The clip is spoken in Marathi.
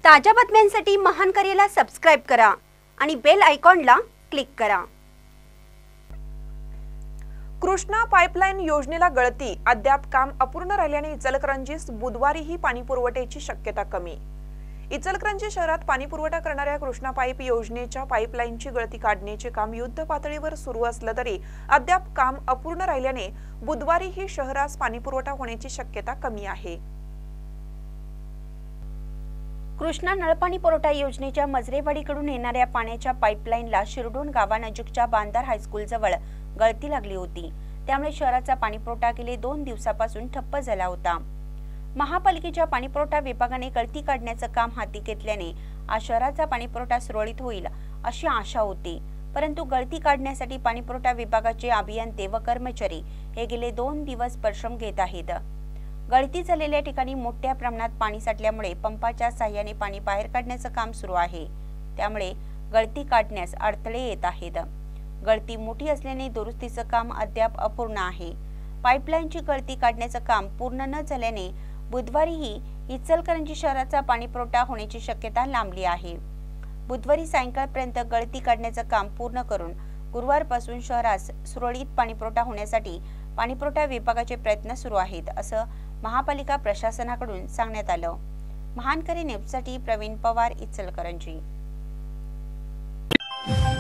ताज्या बातम्यांसाठी महान करेला सबस्क्राइब करा आणि बेल आयकॉनला क्लिक करा। कृष्णा पाईपलाईन योजनेला गळती, अद्याप काम अपूर्ण राहिल्याने इचलकरंजीस बुधवारीही पाणीपुरवठ्याची शक्यता कमी। इचलकरंजी शहरात पाणीपुरवठा करणाऱ्या कृष्णा पाईप योजनेच्या पाईपलाईनची गळती काढण्याचे काम युद्ध पातळीवर सुरू असलं तरी अद्याप काम अपूर्ण राहिल्याने बुधवारीही शहरास पाणीपुरवठा होण्याची शक्यता कमी आहे। कृष्णा नळपाणी पुरवठा योजनेच्या मजरेवाडीकडून येणाऱ्या पाण्याच्या पाईपलाईनला शिरडोन गावानजीकच्या बांधार हायस्कूल जवळ गळती लागली होती। त्यामुळे शहराचा पाणीपुरवठा गेले 2 दिवसापासून ठप्प झाला होता। महापालिकेच्या पाणीपुरवठा विभागाने गळती काढण्याचं काम हाती घेतल्याने आज शहराचा पाणीपुरवठा सुरळीत होईल अशी आशा होती। परंतु गळती काढण्यासाठी पाणीपुरवठा विभागाचे अभियंते व कर्मचारी हे गेले 2 दिवस परिश्रम घेत आहेत। गळती झालेल्या ठिकाणी मोठ्या प्रमाणात पाणी साठल्यामुळे पंपाच्या साहाय्याने पाणी बाहेर काढण्याचं काम सुरू आहे। त्यामुळे गळती काढण्यास अडथळे येत आहेत। गळती मोठी असल्याने दुरुस्तीचं काम अद्याप अपूर्ण आहे। पाईपलाईनची गळती काढण्याचं काम पूर्ण न झाल्याने बुधवारीही इचलकरंजी शहराचा पाणीपुरवठा होण्याची शक्यता लांबली आहे। बुधवारी सायंकाळपर्यंत गळती काढण्याचं काम पूर्ण करून गुरुवारपासून शहरास सुरळीत पाणीपुरवठा होण्यासाठी पाणीपुरवठा विभागाचे प्रयत्न सुरू आहेत असं महापालिका प्रशासनाकडून सांगण्यात आलं। महानकरी न्यूजसाठी प्रवीण पवार, इचलकरंजी।